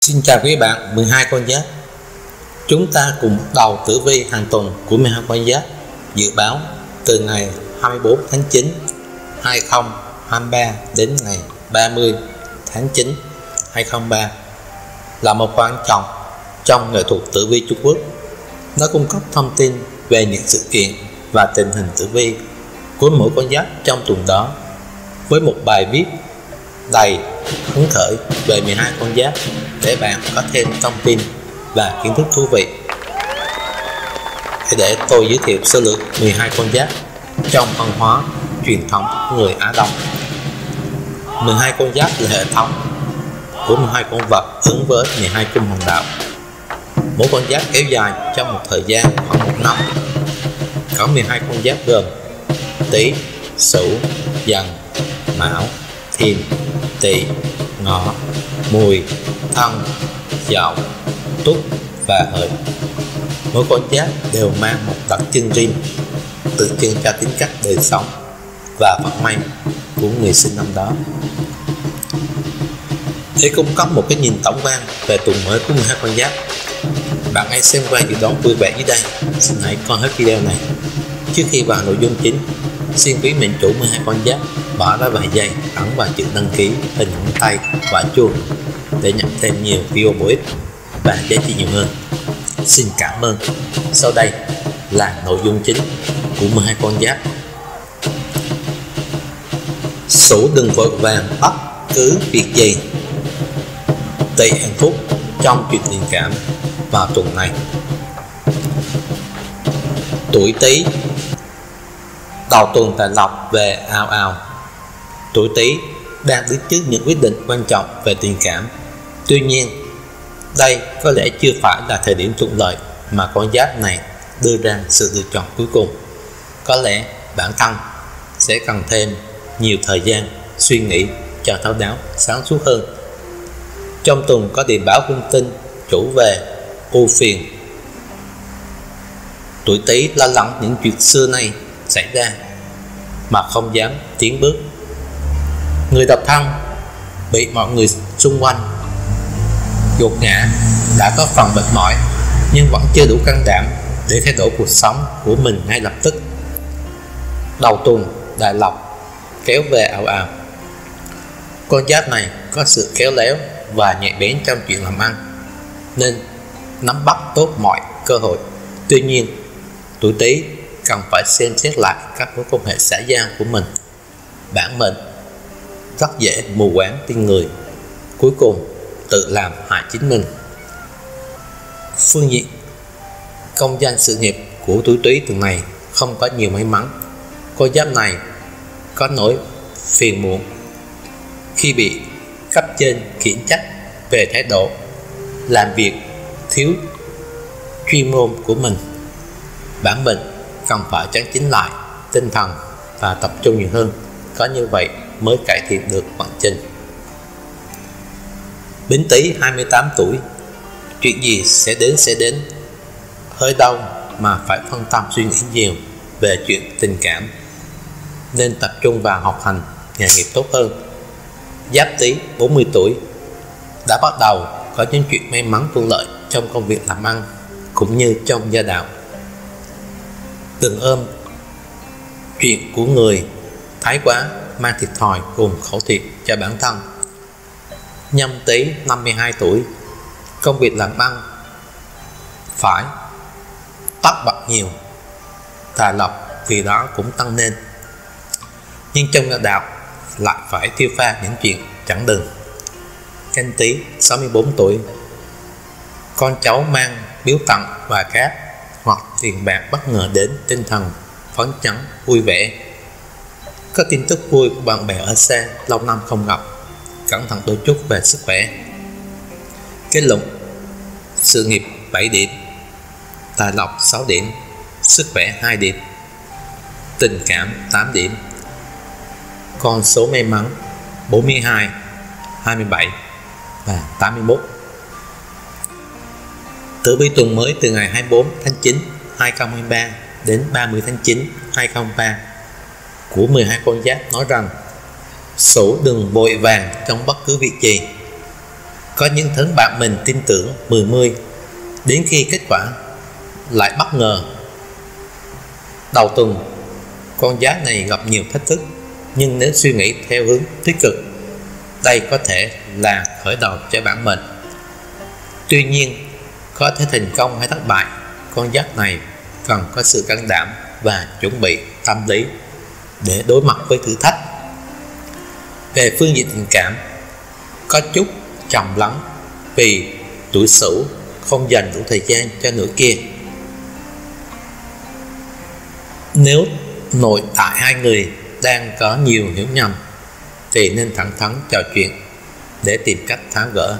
Xin chào quý bạn, 12 con giáp. Chúng ta cùng bắt đầu tử vi hàng tuần của 12 con giáp dự báo từ ngày 24 tháng 9 2023 đến ngày 30 tháng 9 2023 là một quan trọng trong nghệ thuật tử vi Trung Quốc. Nó cung cấp thông tin về những sự kiện và tình hình tử vi của mỗi con giáp trong tuần đó, với một bài viết đầy hứng khởi về 12 con giáp để bạn có thêm thông tin và kiến thức thú vị. Hãy để tôi giới thiệu sơ lược 12 con giáp trong văn hóa truyền thống của người Á Đông. 12 con giáp là hệ thống của 12 con vật ứng với 12 cung hoàng đạo. Mỗi con giáp kéo dài trong một thời gian khoảng 1 năm. Có 12 con giáp gồm Tý, Sửu, Dần, Mão, Thìn, Tỵ, Ngọ, Mùi, Thân, Dậu, Tuất và Hợi. Mỗi con giáp đều mang một đặc trưng riêng, tượng trưng cho tính cách đời sống và vận may của người sinh năm đó. Để cung cấp một cái nhìn tổng quan về tuần mới của 12 con giáp, bạn hãy xem qua dự đoán vui vẻ dưới đây. Xin hãy coi hết video này. Trước khi vào nội dung chính, xin quý mệnh chủ 12 con giáp bỏ ra vài giây ấn vào chữ đăng ký, hình ngón tay và chuông để nhận thêm nhiều video bổ ích và giá trị nhiều hơn. Xin cảm ơn. Sau đây là nội dung chính của 12 con giáp. Sửu đừng vội vàng bắt cứ việc gì. Tỵ hạnh phúc trong chuyện tình cảm vào tuần này. Tuổi Tý đầu tuần tài lộc về ào ào. Tuổi Tý đang đứng trước những quyết định quan trọng về tình cảm. Tuy nhiên, đây có lẽ chưa phải là thời điểm thuận lợi mà con giáp này đưa ra sự lựa chọn cuối cùng. Có lẽ bản thân sẽ cần thêm nhiều thời gian suy nghĩ cho thấu đáo, sáng suốt hơn. Trong tuần có điềm báo hung tinh chủ về ưu phiền. Tuổi Tý lo lắng những chuyện xưa nay xảy ra mà không dám tiến bước. Người độc thân bị mọi người xung quanh gục ngã, đã có phần mệt mỏi nhưng vẫn chưa đủ can đảm để thay đổi cuộc sống của mình ngay lập tức. Đầu tuần đại lộc kéo về ào ào. Con giáp này có sự khéo léo và nhạy bén trong chuyện làm ăn nên nắm bắt tốt mọi cơ hội. Tuy nhiên, tuổi Tý cần phải xem xét lại các mối quan hệ xã giao của mình. Bản mệnh rất dễ mù quáng tin người, cuối cùng tự làm hại chính mình. Phương diện công danh sự nghiệp của tuổi Tý tuần này không có nhiều may mắn. Con giáp này có nỗi phiền muộn khi bị cấp trên khiển trách về thái độ làm việc thiếu chuyên môn của mình. Bản mệnh cần phải chấn chỉnh lại tinh thần và tập trung nhiều hơn, có như vậy mới cải thiện được vận trình. Bính Tý 28 tuổi, chuyện gì sẽ đến, hơi đau mà phải phân tâm suy nghĩ nhiều về chuyện tình cảm, nên tập trung vào học hành nghề nghiệp tốt hơn. Giáp Tý 40 tuổi, đã bắt đầu có những chuyện may mắn thuận lợi trong công việc làm ăn cũng như trong gia đạo. Đừng ôm chuyện của người thái quá, mang thiệt thòi cùng khẩu thiệt cho bản thân. Nhâm Tý 52 tuổi, công việc làm ăn phải tất bật nhiều, tài lộc vì đó cũng tăng lên, nhưng trong gia đạo lại phải tiêu pha những chuyện chẳng đừng. Canh Tý 64 tuổi, con cháu mang biếu tặng và cáp hoặc tiền bạc bất ngờ đến, tinh thần phấn chấn vui vẻ. Có tin tức vui của bạn bè ở xa lâu năm không gặp, cẩn thận đôi chút về sức khỏe. Kết luận sự nghiệp 7 điểm, tài lộc 6 điểm, sức khỏe 2 điểm, tình cảm 8 điểm. Con số may mắn 42, 27 và 81. Tử vi tuần mới từ ngày 24 tháng 9 2023 đến 30 tháng 9 2023 của 12 con giáp nói rằng: Sửu đừng vội vàng trong bất cứ việc gì. Có những thứ bạn mình tin tưởng 10-10, đến khi kết quả lại bất ngờ. Đầu tuần, con giáp này gặp nhiều thách thức, nhưng nếu suy nghĩ theo hướng tích cực, đây có thể là khởi đầu cho bản mệnh. Tuy nhiên, có thể thành công hay thất bại, con giáp này cần có sự can đảm và chuẩn bị tâm lý để đối mặt với thử thách. Về phương diện tình cảm, có chút trầm lắng vì tuổi Sửu không dành đủ thời gian cho nửa kia. Nếu nội tại hai người đang có nhiều hiểu nhầm thì nên thẳng thắn trò chuyện để tìm cách tháo gỡ.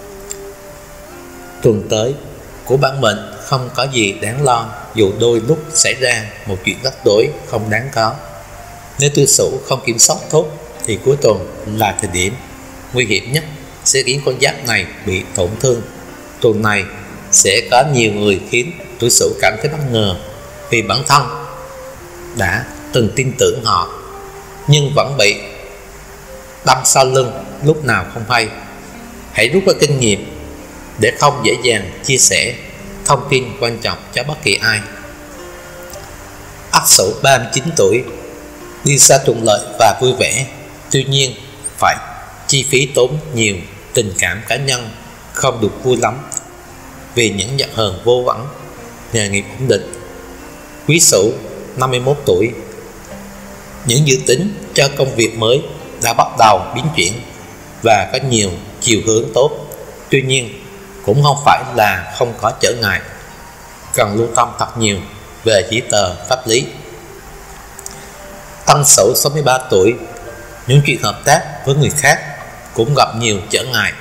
Tuần tới của bản mệnh không có gì đáng lo, dù đôi lúc xảy ra một chuyện rắc rối không đáng có. Nếu tuổi Sửu không kiểm soát tốt thì cuối tuần là thời điểm nguy hiểm nhất, sẽ khiến con giáp này bị tổn thương. Tuần này sẽ có nhiều người khiến tuổi Sửu cảm thấy bất ngờ vì bản thân đã từng tin tưởng họ nhưng vẫn bị đâm sau lưng lúc nào không hay. Hãy rút ra kinh nghiệm để không dễ dàng chia sẻ thông tin quan trọng cho bất kỳ ai. Ất Sửu 39 tuổi, đi xa thuận lợi và vui vẻ, tuy nhiên phải chi phí tốn nhiều, tình cảm cá nhân không được vui lắm vì những giận hờn vô vẩn. Nghề nghiệp ổn định. Quý Sửu 51 tuổi, những dự tính cho công việc mới đã bắt đầu biến chuyển và có nhiều chiều hướng tốt, tuy nhiên cũng không phải là không có trở ngại, cần lưu tâm thật nhiều về giấy tờ pháp lý. Tân Sửu 63 tuổi, những chuyện hợp tác với người khác cũng gặp nhiều trở ngại,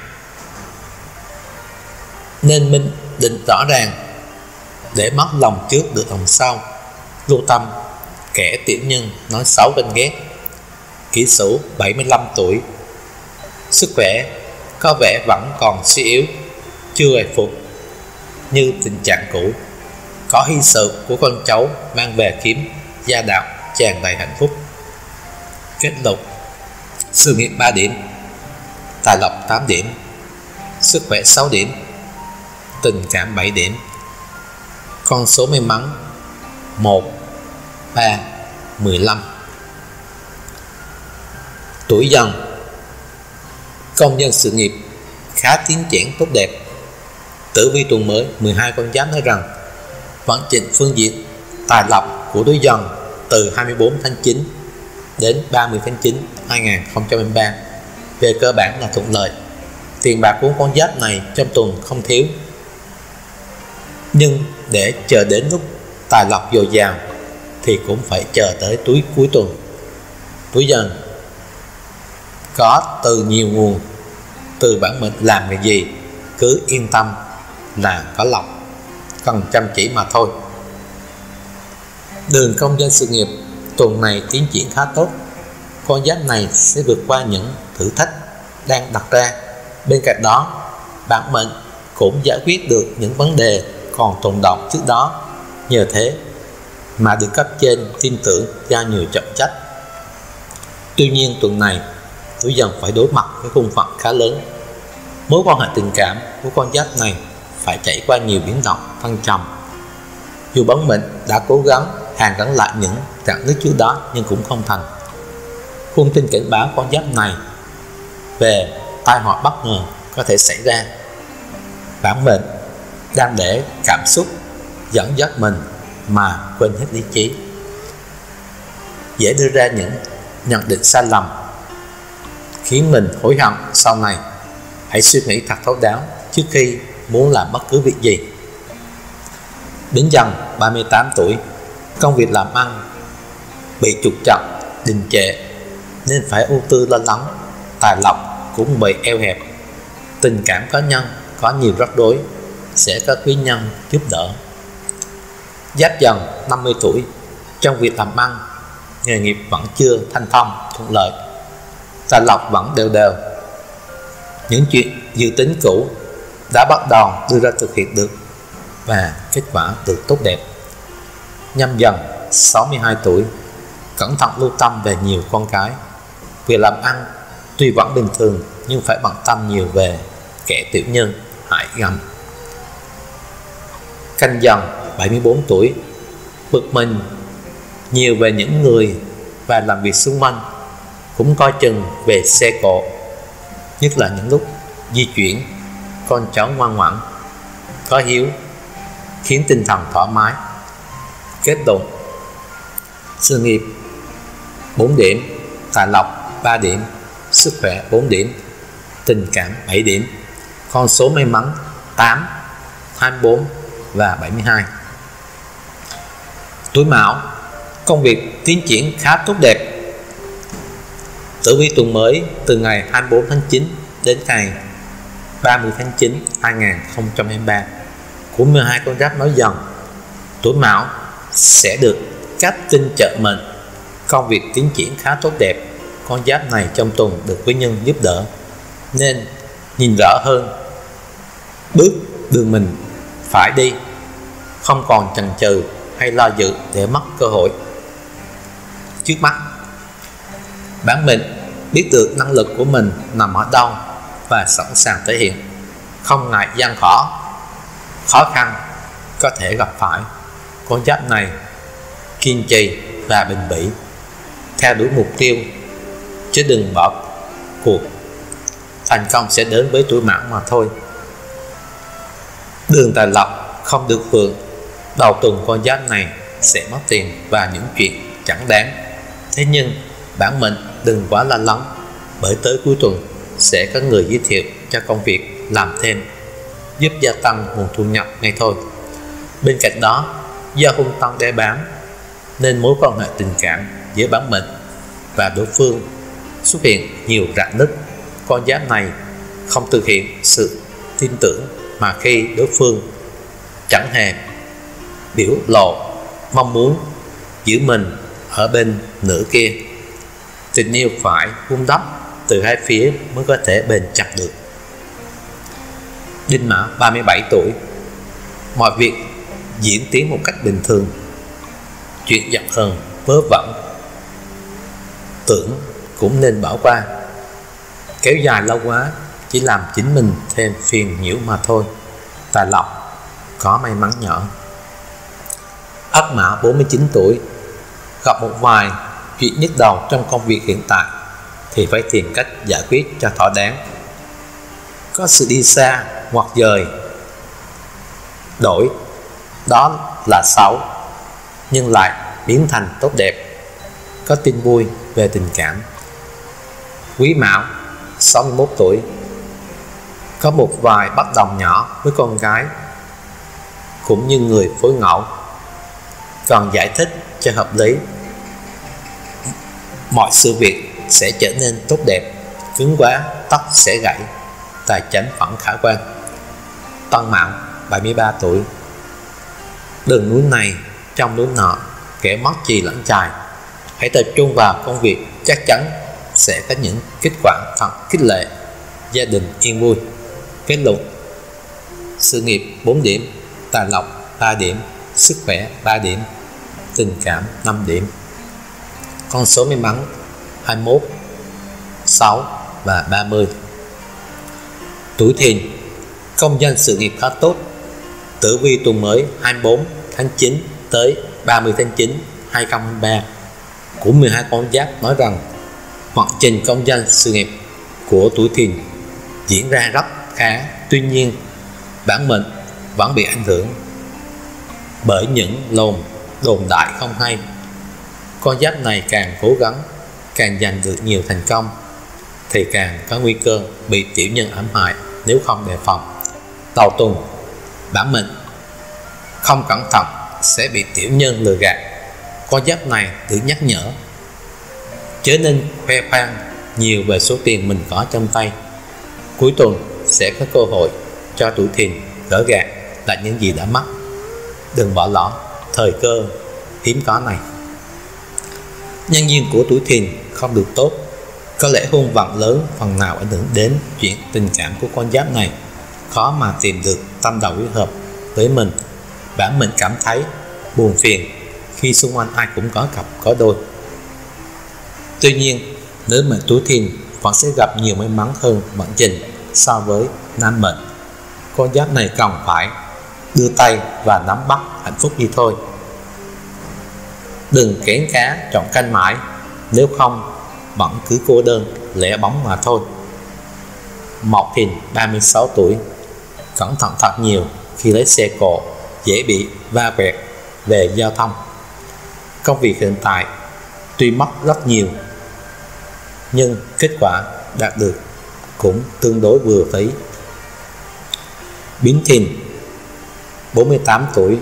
nên minh định rõ ràng để mất lòng trước được lòng sau. Lưu tâm kẻ tiểu nhân nói xấu ganh ghét. Kỷ Sửu 75 tuổi, sức khỏe có vẻ vẫn còn suy yếu, chưa hồi phục như tình trạng cũ. Có hy sự của con cháu mang về kiếm gia đạo tràn đầy hạnh phúc. Kết luận: sự nghiệp 3 điểm, tài lộc 8 điểm, sức khỏe 6 điểm, tình cảm 7 điểm. Con số may mắn 1, 3, 15. Tuổi Dần, công nhân sự nghiệp khá tiến triển tốt đẹp. Tử vi tuần mới 12 con giáp nói rằng vận trình phương diện tài lộc của tuổi Dần từ 24 tháng 9 đến 30 tháng 9 2023 về cơ bản là thuận lợi. Tiền bạc của con giáp này trong tuần không thiếu, nhưng để chờ đến lúc tài lộc dồi dào thì cũng phải chờ tới cuối tuần. Tuổi Dần có từ nhiều nguồn, từ bản mệnh làm cái gì cứ yên tâm là có lộc, cần chăm chỉ mà thôi. Đường công dân sự nghiệp tuần này tiến triển khá tốt. Con giáp này sẽ vượt qua những thử thách đang đặt ra. Bên cạnh đó, bản mệnh cũng giải quyết được những vấn đề còn tồn đọng trước đó, nhờ thế mà được cấp trên tin tưởng giao nhiều trọng trách. Tuy nhiên tuần này tuổi Dần phải đối mặt với khung phận khá lớn. Mối quan hệ tình cảm của con giáp này phải trải qua nhiều biến động thăng trầm. Dù bản mệnh đã cố gắng hàn gắn lại những rạn nứt trước đó nhưng cũng không thành. Khung tin cảnh báo con giáp này về tai họa bất ngờ có thể xảy ra. Bản mệnh đang để cảm xúc dẫn dắt mình mà quên hết lý trí, dễ đưa ra những nhận định sai lầm khiến mình hối hận sau này. Hãy suy nghĩ thật thấu đáo trước khi muốn làm bất cứ việc gì. Đến Dần 38 tuổi, công việc làm ăn bị trục trặc, đình trệ nên phải ưu tư lo lắng. Tài lộc cũng bị eo hẹp, tình cảm cá nhân có nhiều rắc rối, sẽ có quý nhân giúp đỡ. Giáp Dần 50 tuổi, trong việc làm ăn, nghề nghiệp vẫn chưa thanh thông thuận lợi, tài lộc vẫn đều đều. Những chuyện dự tính cũ đã bắt đầu đưa ra thực hiện được và kết quả được tốt đẹp. Nhâm Dần 62 tuổi, cẩn thận lưu tâm về nhiều con cái. Việc làm ăn tuy vẫn bình thường nhưng phải bận tâm nhiều về kẻ tiểu nhân hại ngầm. Canh Dần 74 tuổi, bực mình nhiều về những người và làm việc xung quanh, cũng coi chừng về xe cộ, nhất là những lúc di chuyển. Con cháu ngoan ngoãn, có hiếu, khiến tinh thần thoải mái. Kết luận: sự nghiệp 4 điểm, tài lộc 3 điểm, sức khỏe 4 điểm, tình cảm 7 điểm. Con số may mắn 8, 24 và 72. Tuổi Mão, công việc tiến triển khá tốt đẹp. Tử vi tuần mới từ ngày 24 tháng 9 đến ngày 30 tháng 9 2023 của 12 con giáp nói dần. Tuổi Mão sẽ được các tinh trợ mệnh, công việc tiến triển khá tốt đẹp. Con giáp này trong tuần được quý nhân giúp đỡ nên nhìn rõ hơn bước đường mình phải đi, không còn chần chừ hay lo dự để mất cơ hội. Trước mắt, bản mệnh biết được năng lực của mình nằm ở đâu và sẵn sàng thể hiện, không ngại gian khó khăn có thể gặp phải. Con giáp này kiên trì và bền bỉ, theo đuổi mục tiêu chứ đừng bỏ cuộc. Thành công sẽ đến với tuổi Mão mà thôi. Đường tài lộc không được vượng. Đầu tuần con giáp này sẽ mất tiền và những chuyện chẳng đáng. Thế nhưng bản mệnh đừng quá lo lắng, bởi tới cuối tuần sẽ có người giới thiệu cho công việc làm thêm, giúp gia tăng nguồn thu nhập ngay thôi. Bên cạnh đó, do hung tăng đe bám nên mối quan hệ tình cảm giữa bản mệnh và đối phương xuất hiện nhiều rạn nứt. Con giáp này không thực hiện sự tin tưởng, mà khi đối phương chẳng hề biểu lộ mong muốn giữ mình ở bên nửa kia. Tình yêu phải vun đắp từ hai phía mới có thể bền chặt được. Đinh Mão 37 tuổi, mọi việc diễn tiến một cách bình thường. Chuyện giận hờn vớ vẩn tưởng cũng nên bỏ qua. Kéo dài lâu quá chỉ làm chính mình thêm phiền nhiễu mà thôi. Tài lộc có may mắn nhỏ. Ất Mão 49 tuổi, gặp một vài chuyện nhức đầu trong công việc hiện tại thì phải tìm cách giải quyết cho thỏa đáng. Có sự đi xa hoặc dời đổi, đó là xấu nhưng lại biến thành tốt đẹp. Có tin vui về tình cảm. Quý Mão 61 tuổi, có một vài bất đồng nhỏ với con gái cũng như người phối ngẫu, cần giải thích cho hợp lý. Mọi sự việc sẽ trở nên tốt đẹp. Cứng quá tóc sẽ gãy. Tài chánh vẫn khả quan. Tân Mão 73 tuổi, đường núi này trong núi nọ, kẻ mất chì lẫn chài. Hãy tập trung vào công việc, chắc chắn sẽ có những kết quả thật khích lệ. Gia đình yên vui. Kết luận: sự nghiệp 4 điểm, tài lộc 3 điểm, sức khỏe 3 điểm, tình cảm 5 điểm. Con số may mắn 21, 6 và 30. Tuổi Thìn, công danh sự nghiệp khá tốt. Tử vi tuần mới 24 tháng 9 tới 30 tháng 9 2023 của 12 con giáp nói rằng vận trình công danh sự nghiệp của tuổi Thìn diễn ra rất khá. Tuy nhiên, bản mệnh vẫn bị ảnh hưởng bởi những đồn đại không hay. Con giáp này càng cố gắng, càng giành được nhiều thành công thì càng có nguy cơ bị tiểu nhân ám hại nếu không đề phòng. Đầu tuần, bản mệnh không cẩn thận sẽ bị tiểu nhân lừa gạt. Con giáp này được nhắc nhở chớ nên khoe khoang nhiều về số tiền mình có trong tay. Cuối tuần sẽ có cơ hội cho tuổi Thìn gỡ gạt lại những gì đã mất. Đừng bỏ lỡ thời cơ hiếm có này. Nhân duyên của tuổi Thìn không được tốt. Có lẽ hung vận lớn phần nào ảnh hưởng đến chuyện tình cảm của con giáp này. Khó mà tìm được tâm đầu ý hợp với mình. Bản mệnh cảm thấy buồn phiền khi xung quanh ai cũng có cặp có đôi. Tuy nhiên, nếu mệnh tuổi Thìn vẫn sẽ gặp nhiều may mắn hơn vận trình so với nam mệnh, con giáp này cần phải đưa tay và nắm bắt hạnh phúc đi thôi. Đừng kén cá chọn canh mãi, nếu không vẫn cứ cô đơn lẻ bóng mà thôi. Mậu Thìn 36 tuổi, cẩn thận thật nhiều khi lấy xe cộ, dễ bị va quẹt về giao thông. Công việc hiện tại tuy mất rất nhiều nhưng kết quả đạt được cũng tương đối vừa phí. Bính Thìn 48 tuổi,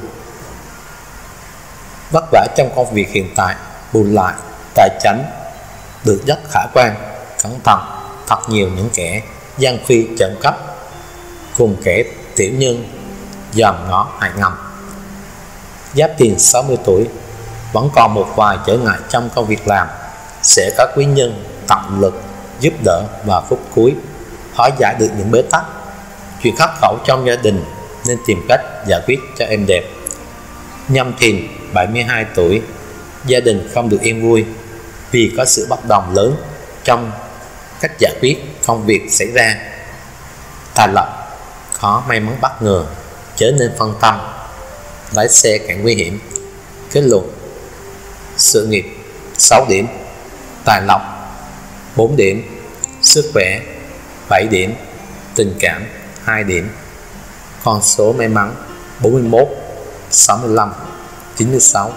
vất vả trong công việc hiện tại, bù lại tài chính được rất khả quan. Cẩn thận thật nhiều những kẻ gian phi trộm cắp cùng kẻ tiểu nhân dòm ngó hại ngầm. Giáp Thìn 60 tuổi, vẫn còn một vài trở ngại trong công việc làm, sẽ có quý nhân tận lực giúp đỡ và phút cuối hóa giải được những bế tắc. Chuyện khắc khẩu trong gia đình nên tìm cách giải quyết cho êm đẹp. Nhâm Thìn 72 tuổi, gia đình không được yên vui vì có sự bất đồng lớn trong cách giải quyết công việc xảy ra. Tài lộc khó may mắn bất ngờ, chớ nên phân tâm, lái xe càng nguy hiểm. Kết luận: sự nghiệp 6 điểm, tài lộc 4 điểm, sức khỏe 7 điểm, tình cảm 2 điểm. Con số may mắn 41, 65, 96.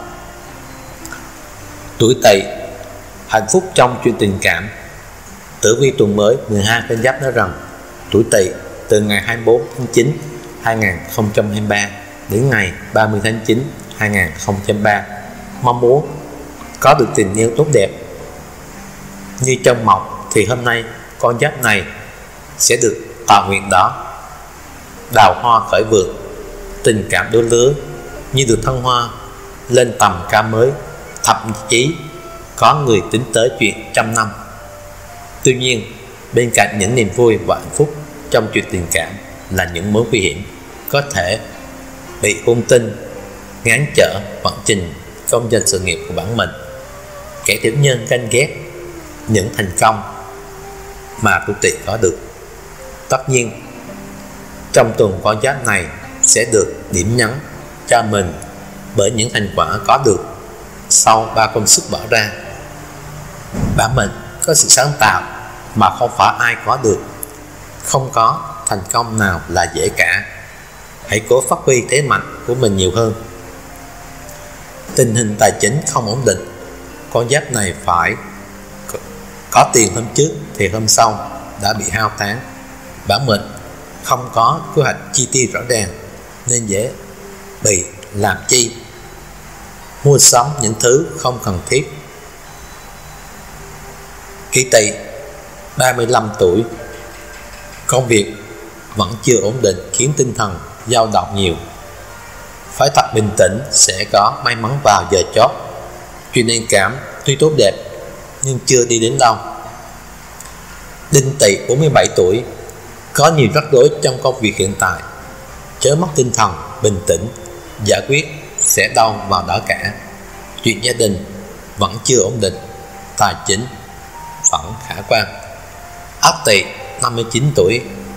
Tuổi Tỵ, hạnh phúc trong chuyện tình cảm. Tử vi tuần mới 12 con giáp nói rằng tuổi Tỵ từ ngày 24 tháng 9 2023 đến ngày 30 tháng 9 2023 mong muốn có được tình yêu tốt đẹp. Như trong mộng thì hôm nay con giáp này sẽ được tọa nguyện đó. Đào hoa khởi vườn, tình cảm đôi lứa như được thăng hoa lên tầm cao mới, thậm chí có người tính tới chuyện trăm năm. Tuy nhiên, bên cạnh những niềm vui và hạnh phúc trong chuyện tình cảm là những mối nguy hiểm có thể bị hung tinh ngáng trở vận trình công danh sự nghiệp của bản mình. Kẻ tiểu nhân ganh ghét những thành công mà tuổi Tỵ có được. Tất nhiên, trong tuần con giáp này sẽ được điểm nhấn cho mình bởi những thành quả có được sau 3 công sức bỏ ra. Bản mệnh có sự sáng tạo mà không phải ai có được. Không có thành công nào là dễ cả. Hãy cố phát huy thế mạnh của mình nhiều hơn. Tình hình tài chính không ổn định, con giáp này phải có tiền hôm trước thì hôm sau đã bị hao tán. Bản mệnh không có kế hoạch chi tiêu rõ ràng nên dễ bị làm chi, mua sắm những thứ không cần thiết. Kỷ Tỵ 35 tuổi, công việc vẫn chưa ổn định khiến tinh thần dao động nhiều. Phải thật bình tĩnh sẽ có may mắn vào giờ chót. Chuyện tình cảm tuy tốt đẹp nhưng chưa đi đến đâu. Đinh Tỵ 47 tuổi, có nhiều rắc rối trong công việc hiện tại, chớ mất tinh thần, bình tĩnh, giải quyết sẽ đâu vào đó cả. Chuyện gia đình vẫn chưa ổn định, tài chính vẫn khả quan. Ất Tỵ 59 tuổi,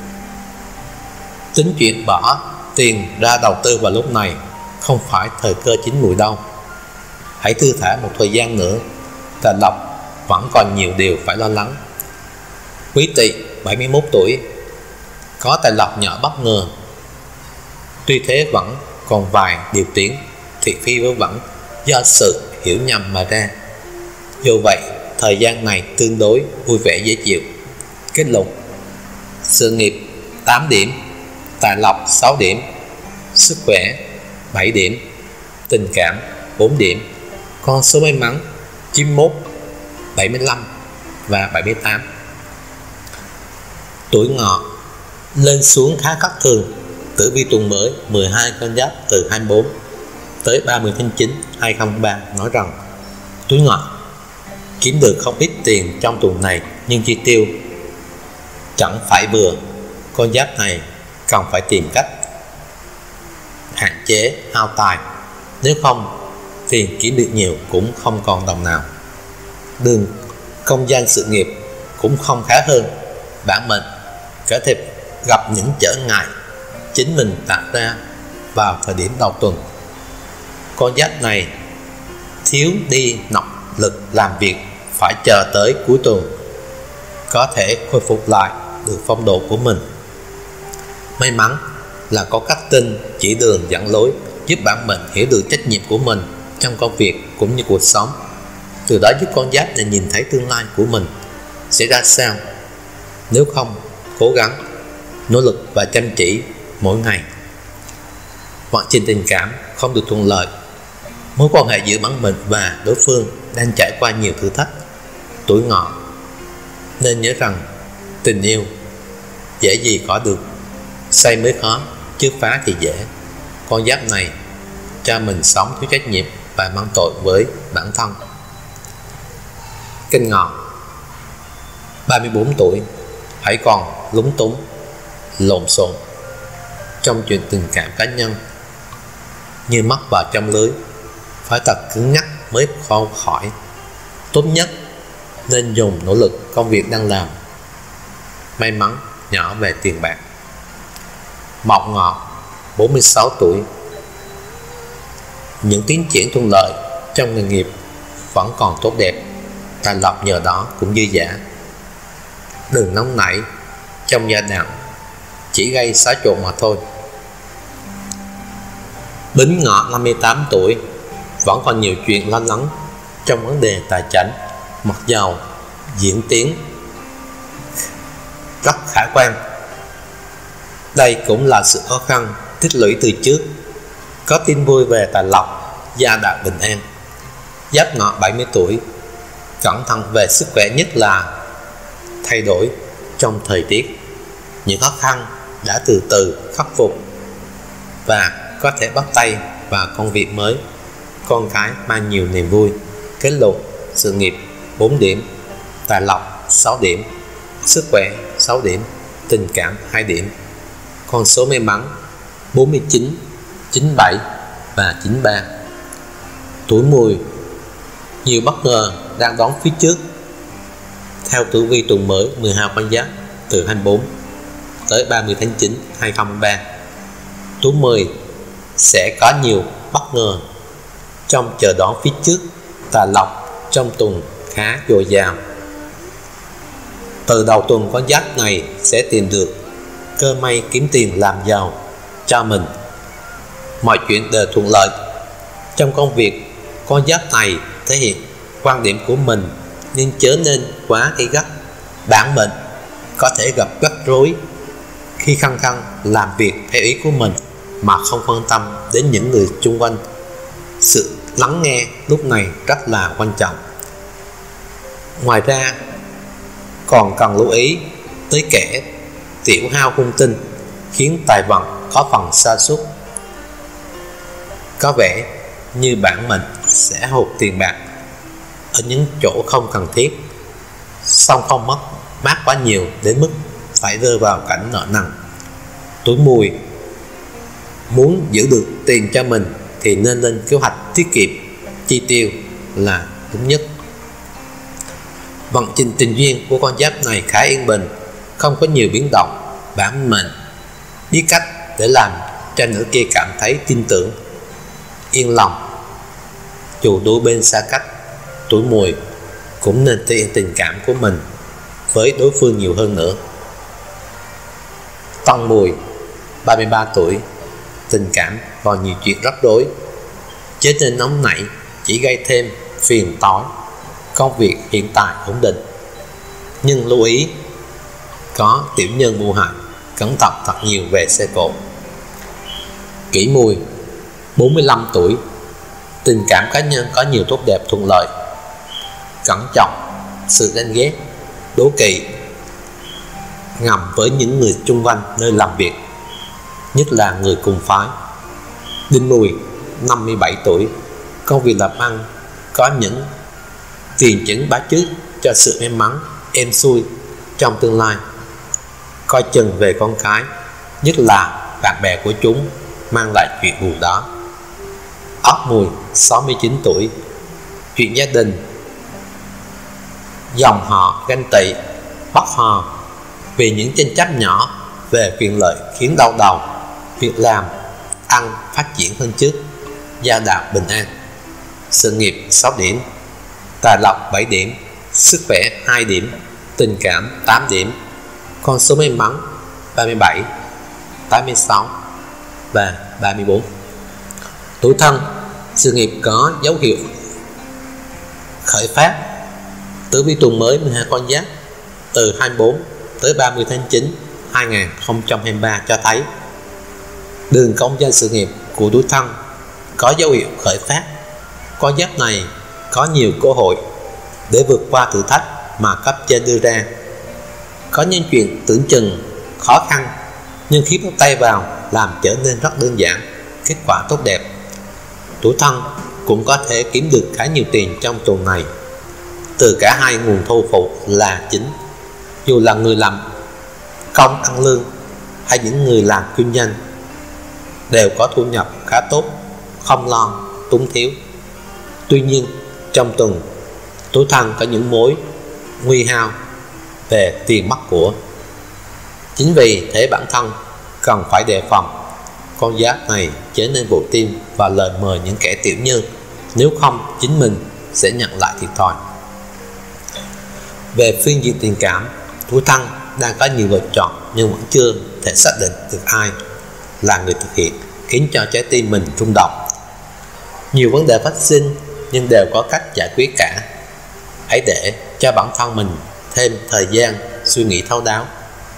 tính chuyện bỏ tiền ra đầu tư vào lúc này không phải thời cơ chín mùi đâu. Hãy thư thả một thời gian nữa, tài lộc vẫn còn nhiều điều phải lo lắng. Quý Tỵ 71 tuổi, có tài lộc nhỏ bất ngờ, tuy thế vẫn còn vài điều tiếng thị phi vớ vẩn do sự hiểu nhầm mà ra. Dù vậy, thời gian này tương đối vui vẻ dễ chịu. Kết luận: sự nghiệp 8 điểm, tài lộc 6 điểm, sức khỏe 7 điểm, tình cảm 4 điểm. Con số may mắn 91, 75 và 78. Tuổi Ngọ, lên xuống khá khắc thường. Tử vi tuần mới 12 con giáp từ 24 tới 30 tháng 9 2023 nói rằng tuổi Ngọ kiếm được không ít tiền trong tuần này nhưng chi tiêu chẳng phải vừa. Con giáp này cần phải tìm cách hạn chế hao tài, nếu không tiền kiếm được nhiều cũng không còn đồng nào. Đường công danh sự nghiệp cũng không khá hơn. Bản mệnh có thể gặp những trở ngại chính mình tạo ra vào thời điểm đầu tuần. Con giáp này thiếu đi động lực làm việc, phải chờ tới cuối tuần có thể khôi phục lại được phong độ của mình. May mắn là có các tinh chỉ đường dẫn lối, giúp bản mệnh hiểu được trách nhiệm của mình trong công việc cũng như cuộc sống, từ đó giúp con giáp này nhìn thấy tương lai của mình sẽ ra sao nếu không cố gắng, nỗ lực và chăm chỉ mỗi ngày. Vận trình tình cảm không được thuận lợi. Mối quan hệ giữa bản mệnh và đối phương đang trải qua nhiều thử thách. Tuổi Ngọ nên nhớ rằng tình yêu dễ gì có được, xây mới khó, chứ phá thì dễ. Con giáp này cho mình sống thiếu trách nhiệm và mang tội với bản thân. Canh Ngọ 34 tuổi, hãy còn lúng túng, lộn xộn trong chuyện tình cảm cá nhân, như mắc vào trong lưới, phải thật cứng nhắc mới không khỏi. Tốt nhất nên dùng nỗ lực công việc đang làm. May mắn nhỏ về tiền bạc. Mậu Ngọ 46 tuổi, những tiến triển thuận lợi trong nghề nghiệp vẫn còn tốt đẹp, tài lộc nhờ đó cũng dư dả. Đừng nóng nảy trong gia đạo, chỉ gây xáo trộn mà thôi. Bính Ngọ 58 tuổi, vẫn còn nhiều chuyện lo lắng trong vấn đề tài chính, mặc dầu diễn tiến rất khả quan. Đây cũng là sự khó khăn tích lũy từ trước. Có tin vui về tài lộc, gia đạo bình an. Giáp Ngọ 70 tuổi, cẩn thận về sức khỏe, nhất là thay đổi trong thời tiết. Những khó khăn đã từ từ khắc phục và có thể bắt tay vào công việc mới. Con cái mang nhiều niềm vui. Kết luận: sự nghiệp 4 điểm, tài lộc 6 điểm, sức khỏe 6 điểm, tình cảm 2 điểm. Con số may mắn 49, 97 và 93. Tuổi Mùi, nhiều bất ngờ đang đón phía trước. Theo tử vi tuần mới 12 con giáp từ 24 tới 30 tháng 9 2023, tuổi Mùi sẽ có nhiều bất ngờ trong chờ đón phía trước. Tài lộc trong tuần khá dồi dào. Từ đầu tuần, con giáp này sẽ tìm được cơ may kiếm tiền làm giàu cho mình. Mọi chuyện đều thuận lợi. Trong công việc, con giáp này thể hiện quan điểm của mình nhưng chớ nên quá gay gắt. Bản mệnh có thể gặp rắc rối khi khăng khăng làm việc theo ý của mình mà không quan tâm đến những người xung quanh. Sự lắng nghe lúc này rất là quan trọng. Ngoài ra còn cần lưu ý tới kẻ tiểu hao hung tinh, khiến tài vận có phần sa sút. Có vẻ như bản mệnh sẽ hụt tiền bạc ở những chỗ không cần thiết, song không mất mát quá nhiều đến mức phải rơi vào cảnh nợ nần. Tuổi Mùi muốn giữ được tiền cho mình thì nên lên kế hoạch tiết kiệm chi tiêu là đúng nhất. Vận trình tình duyên của con giáp này khá yên bình, không có nhiều biến động. Bản mệnh biết cách để làm cho nửa kia cảm thấy tin tưởng, yên lòng. Dù đôi bên xa cách, tuổi Mùi cũng nên thể hiện tình cảm của mình với đối phương nhiều hơn nữa. Tân Mùi 33 tuổi, tình cảm còn nhiều chuyện rắc rối, chớ nên nóng nảy, chỉ gây thêm phiền toái. Công việc hiện tại ổn định, nhưng lưu ý có tiểu nhân mưu hại, cẩn thận thật nhiều về xe cộ. Kỷ Mùi 45 tuổi, tình cảm cá nhân có nhiều tốt đẹp thuận lợi. Cẩn trọng sự ganh ghét, đố kỵ ngầm với những người xung quanh nơi làm việc, nhất là người cùng phái. Đinh Mùi 57 tuổi, công việc làm ăn có những tiền chứng báo trước cho sự may mắn êm xuôi trong tương lai. Coi chừng về con cái, nhất là bạn bè của chúng mang lại chuyện buồn đó. Ất Mùi 69 tuổi, chuyện gia đình, dòng họ ganh tị, bất hòa vì những tranh chấp nhỏ về quyền lợi khiến đau đầu, việc làm, ăn phát triển hơn trước, gia đạo bình an. Sự nghiệp 6 điểm, tài lộc 7 điểm, sức khỏe 2 điểm, tình cảm 8 điểm. Con số may mắn 37, 86 và 34. Tuổi Thân, sự nghiệp có dấu hiệu khởi phát. Tử vi tuần mới 12 con giáp từ 24 tới 30 tháng 9 2023 cho thấy đường công danh sự nghiệp của tuổi Thân có dấu hiệu khởi phát. Con giáp này có nhiều cơ hội để vượt qua thử thách mà cấp trên đưa ra. Có những chuyện tưởng chừng khó khăn nhưng khi bắt tay vào làm trở nên rất đơn giản, kết quả tốt đẹp. Tuổi Thân cũng có thể kiếm được khá nhiều tiền trong tuần này từ cả hai nguồn thu phụ là chính. Dù là người làm công ăn lương hay những người làm kinh doanh đều có thu nhập khá tốt, không lo túng thiếu. Tuy nhiên trong tuần, tuổi Thân có những mối nguy hao về tiền mất của. Chính vì thế bản thân cần phải đề phòng con giáp này chớ nên vội tin và lời mời những kẻ tiểu nhân, nếu không chính mình sẽ nhận lại thiệt thòi. Về phương diện tình cảm, tuổi Thân đang có nhiều lựa chọn nhưng vẫn chưa thể xác định được ai là người thực hiện, khiến cho trái tim mình rung động. Nhiều vấn đề phát sinh nhưng đều có cách giải quyết cả. Hãy để cho bản thân mình thêm thời gian suy nghĩ thấu đáo.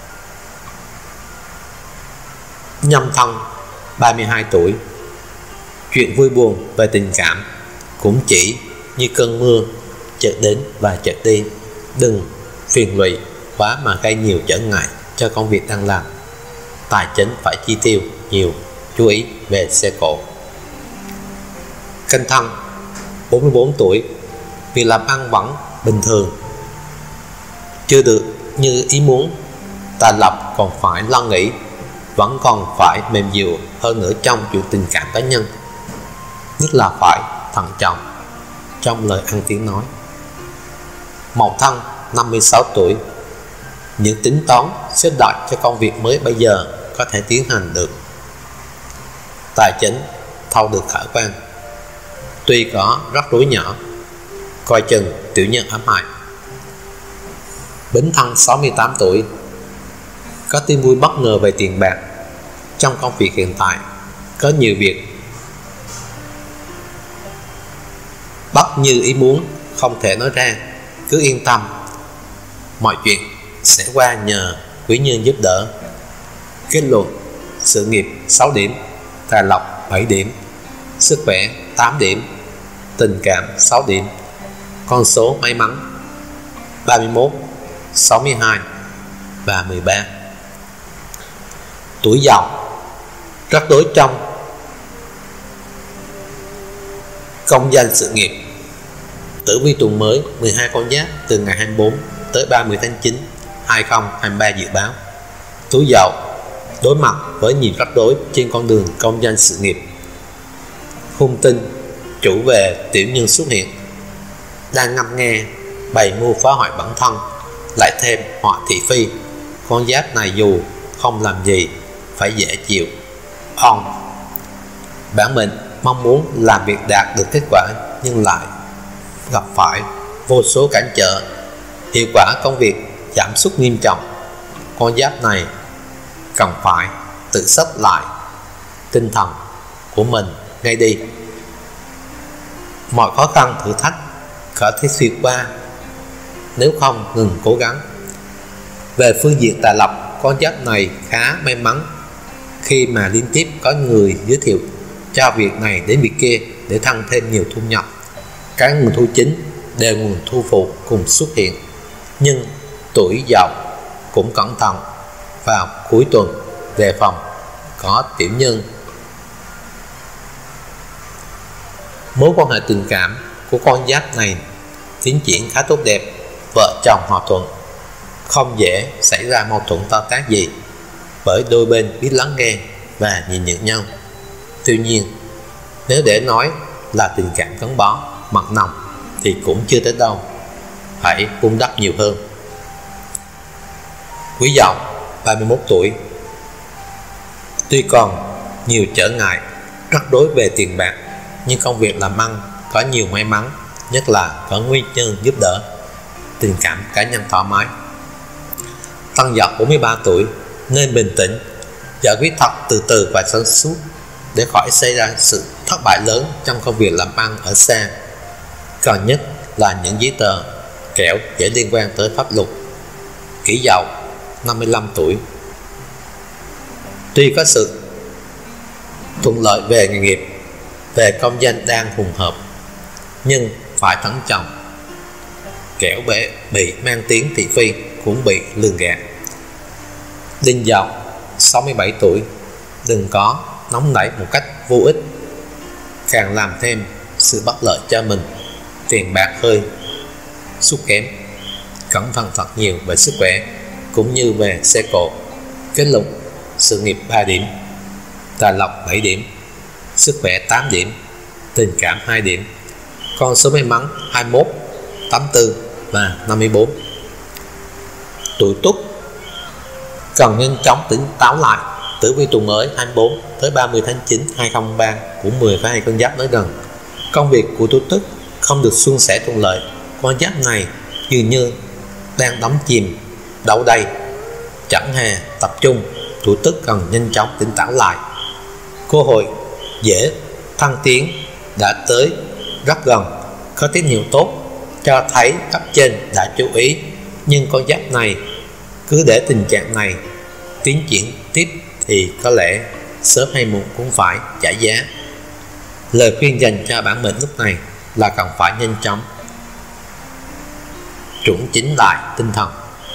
Nhâm Thân 32 tuổi, chuyện vui buồn về tình cảm cũng chỉ như cơn mưa chợt đến và chợt đi. Đừng phiền lụy quá mà gây nhiều trở ngại cho công việc đang làm. Tài chính phải chi tiêu nhiều, chú ý về xe cộ. Canh Thân 44 tuổi, việc làm ăn vẫn bình thường, chưa được như ý muốn. Tài lộc còn phải lo nghĩ, vẫn còn phải mềm dịu hơn nữa trong chuyện tình cảm cá nhân, nhất là phải thận trọng trong lời ăn tiếng nói. Mậu Thân 56 tuổi, những tính toán xếp đặt cho công việc mới bây giờ có thể tiến hành được. Tài chính thâu được khả quan, tuy có rắc rối nhỏ, coi chừng tiểu nhân ám hại. Bính Thân 68 tuổi, có tin vui bất ngờ về tiền bạc. Trong công việc hiện tại có nhiều việc bất như ý muốn, không thể nói ra. Cứ yên tâm, mọi chuyện sẽ qua nhờ quý nhân giúp đỡ. Kết luận, sự nghiệp 6 điểm, tài lộc 7 điểm, sức khỏe 8 điểm, tình cảm 6 điểm. Con số may mắn 31, 62 và 13. Tuổi Dậu, rắc rối trong công danh sự nghiệp. Tử vi tuần mới 12 con giáp từ ngày 24 tới 30 tháng 9 2023 dự báo tuổi Dậu đối mặt với nhiều rắc rối trên con đường công danh sự nghiệp. Hung tinh chủ về tiểu nhân xuất hiện, đang ngâm nghe bày mưu phá hoại bản thân, lại thêm họa thị phi. Con giáp này dù không làm gì phải dễ chịu. Bản mệnh mong muốn làm việc đạt được kết quả nhưng lại gặp phải vô số cản trở, hiệu quả công việc giảm sút nghiêm trọng. Con giáp này cần phải tự sắp lại tinh thần của mình ngay đi. Mọi khó khăn thử thách có thể xuyên qua nếu không ngừng cố gắng. Về phương diện tài lộc, con giáp này khá may mắn khi mà liên tiếp có người giới thiệu cho việc này đến việc kia để tăng thêm nhiều thu nhập. Các nguồn thu chính đều nguồn thu phụ cùng xuất hiện, nhưng tuổi Dậu cũng cẩn thận vào cuối tuần, đề phòng có tiểu nhân. Mối quan hệ tình cảm của con giáp này tiến triển khá tốt đẹp, vợ chồng hòa thuận, không dễ xảy ra mâu thuẫn to tát gì, bởi đôi bên biết lắng nghe và nhìn nhận nhau. Tuy nhiên, nếu để nói là tình cảm gắn bó mật nồng thì cũng chưa tới đâu, phải vun đắp nhiều hơn. Quý Dậu 31 tuổi, Tuy còn nhiều trở ngại, rắc rối về tiền bạc, nhưng công việc làm ăn có nhiều may mắn, nhất là có nguyên nhân giúp đỡ, tình cảm cá nhân thoải mái. Tân Dậu 43 tuổi nên bình tĩnh, giải quyết thật từ từ và sáng suốt để khỏi xảy ra sự thất bại lớn trong công việc làm ăn ở xa. Cần nhất là những giấy tờ kẻo dễ liên quan tới pháp luật. Kỷ Dậu 55 tuổi tuy có sự thuận lợi về nghề nghiệp, về công danh đang hùng hợp, nhưng phải thận trọng, kẻo bị mang tiếng thị phi cũng bị lường gạt. Đinh Dậu 67 tuổi đừng có nóng nảy một cách vô ích, càng làm thêm sự bất lợi cho mình. Tiền bạc hơi sút kém, cẩn thận thật nhiều về sức khỏe cũng như về xe cộ. Kết luận: sự nghiệp 3 điểm, tài lộc 7 điểm, sức khỏe 8 điểm, tình cảm 2 điểm. Con số may mắn 21, 84 và 54. Tuổi Tuất cần nhanh chóng tỉnh táo lại. Tử vi tuần mới 24 tới 30 tháng 9 2023 của 10 hai con giáp nói rằng công việc của tuổi Tuất không được suôn sẻ thuận lợi. Con giáp này dường như đang đắm chìm đâu đây, chẳng hề tập trung. Tuổi Tuất cần nhanh chóng tỉnh táo lại. Cơ hội dễ thăng tiến đã tới rất gần, có tín hiệu tốt cho thấy cấp trên đã chú ý, nhưng con giáp này cứ để tình trạng này tiến triển tiếp thì có lẽ sớm hay muộn cũng phải trả giá. Lời khuyên dành cho bản mệnh lúc này là cần phải nhanh chóng chuẩn chỉnh lại tinh thần.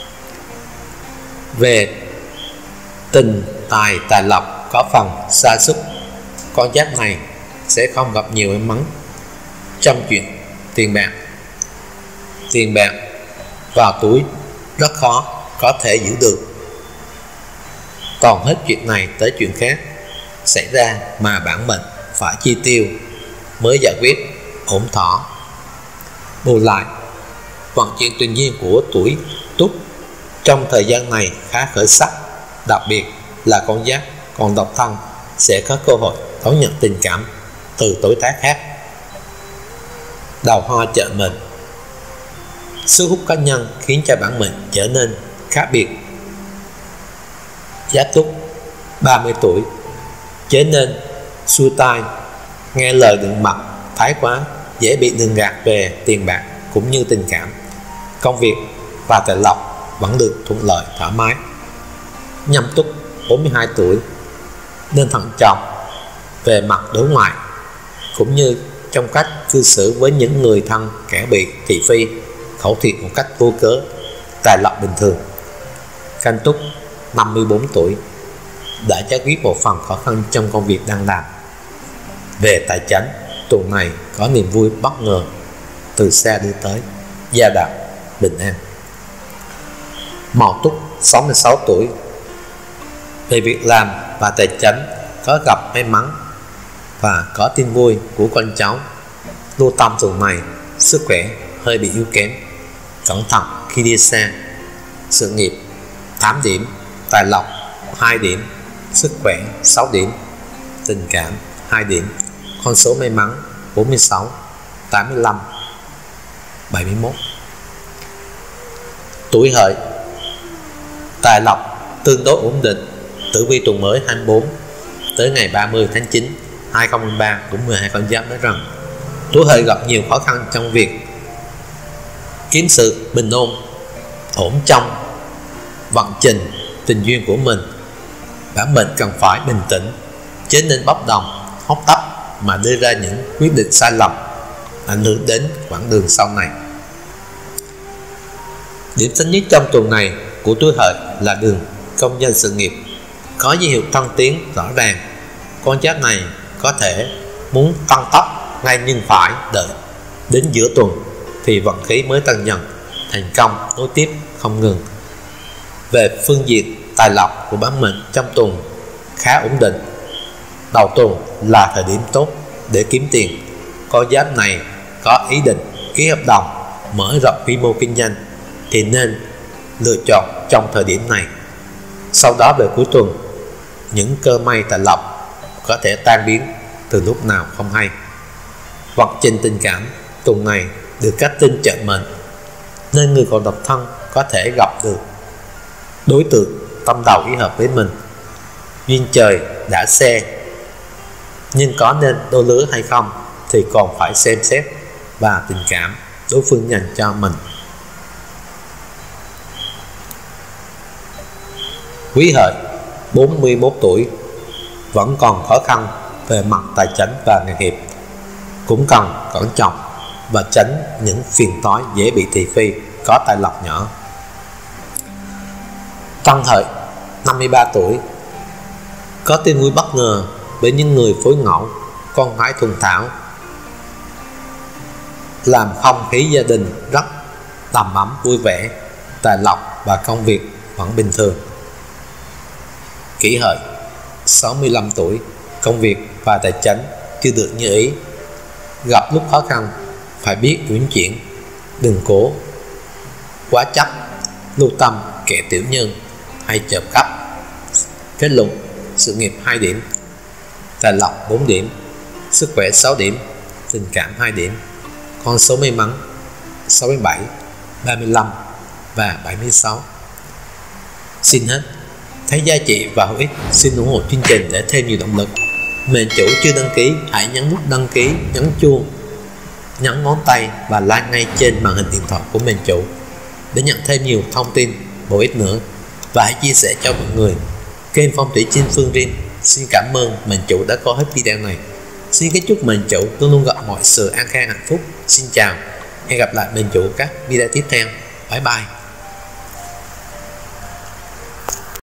Về tình tài tài lộc có phần sa sút, con giáp này sẽ không gặp nhiều may mắn trong chuyện tiền bạc. Tiền bạc vào túi rất khó có thể giữ được, còn hết chuyện này tới chuyện khác xảy ra mà bản mệnh phải chi tiêu mới giải quyết ổn thỏa. Bù lại, vận chuyển tự nhiên của tuổi Tuất trong thời gian này khá khởi sắc, đặc biệt là con giáp còn độc thân sẽ có cơ hội đón nhận tình cảm từ đối tác khác. Đầu hoa trợ mệnh, sức hút cá nhân khiến cho bản mệnh trở nên khác biệt. Giáp Tuất 30 tuổi trở nên xuôi tai, nghe lời đừng mật, thái quá, dễ bị lường gạt về tiền bạc cũng như tình cảm. Công việc và tài lộc vẫn được thuận lợi thoải mái. Nhâm Tuất 42 tuổi nên thận trọng về mặt đối ngoại cũng như trong cách cư xử với những người thân, kẻ bị thị phi, khẩu thiệt một cách vô cớ. Tài lộc bình thường. Canh Tuất 54 tuổi đã giải quyết một phần khó khăn trong công việc đang làm. Về tài chính, tuần này có niềm vui bất ngờ từ xa đưa tới, gia đạo bình an. Mậu Tuất 66 tuổi về việc làm và tài chính có gặp may mắn và có tin vui của con cháu. Lưu tâm tuần này sức khỏe hơi bị yếu kém, cẩn thận khi đi xa. Sự nghiệp 8 điểm, tài lộc 2 điểm, sức khỏe 6 điểm, tình cảm 2 điểm. Con số may mắn 46, 85, 71. Tuổi Hợi, tài lộc tương đối ổn định. Tử vi tuần mới 24 tới ngày 30 tháng 9 2023 của 12 con giáp nói rằng tuổi Hợi gặp nhiều khó khăn trong việc kiếm sự bình ổn trong vận trình tình duyên của mình. Bản mệnh cần phải bình tĩnh, chứ nên bốc đồng hốt tấp mà đưa ra những quyết định sai lầm ảnh hưởng đến quãng đường sau này. Điểm xấu nhất trong tuần này của tuổi Hợi là đường công danh sự nghiệp có dấu hiệu thăng tiến rõ ràng. Con giáp này có thể muốn tăng tốc ngay nhưng phải đợi đến giữa tuần thì vận khí mới tăng dần, thành công nối tiếp không ngừng. Về phương diện tài lộc của bản mệnh trong tuần khá ổn định. Đầu tuần là thời điểm tốt để kiếm tiền. Con giáp này có ý định ký hợp đồng mở rộng quy mô kinh doanh thì nên lựa chọn trong thời điểm này. Sau đó về cuối tuần, những cơ may tài lộc có thể tan biến từ lúc nào không hay. Vận trình tình cảm tuần này được các tinh trợ mệnh, nên người còn độc thân có thể gặp được đối tượng tâm đầu ý hợp với mình. Duyên trời đã xe, nhưng có nên đôi lứa hay không thì còn phải xem xét và tình cảm đối phương dành cho mình. Quý Hợi 41 tuổi, vẫn còn khó khăn về mặt tài chính và nghề nghiệp, cũng cần cẩn trọng và tránh những phiền toái dễ bị thị phi có tài lộc nhỏ. Tân Hợi 53 tuổi, có tin vui bất ngờ với những người phối ngẫu, con gái thuần thảo, làm không khí gia đình rất đầm ấm vui vẻ. Tài lộc và công việc vẫn bình thường. Kỷ Hợi 65 tuổi, công việc và tài chính chưa được như ý, gặp lúc khó khăn phải biết uyển chuyển, đừng cố quá chấp, lưu tâm kẻ tiểu nhân hay trộm cắp. Kết luận: sự nghiệp 2 điểm, tài lộc 4 điểm, sức khỏe 6 điểm, tình cảm 2 điểm. Con số may mắn 67, 35 và 76. Xin hết. Thấy giá trị và hữu ích, xin ủng hộ chương trình để thêm nhiều động lực. Mệnh chủ chưa đăng ký, hãy nhấn nút đăng ký, nhấn chuông, nhấn ngón tay và like ngay trên màn hình điện thoại của mệnh chủ để nhận thêm nhiều thông tin bổ ích nữa. Và hãy chia sẻ cho mọi người. Kênh Phong Thủy Chinh Phương Rin xin cảm ơn mệnh chủ đã coi hết video này. Xin kính chúc mệnh chủ luôn luôn gặp mọi sự an khang hạnh phúc. Xin chào, hẹn gặp lại mệnh chủ các video tiếp theo. Bye bye.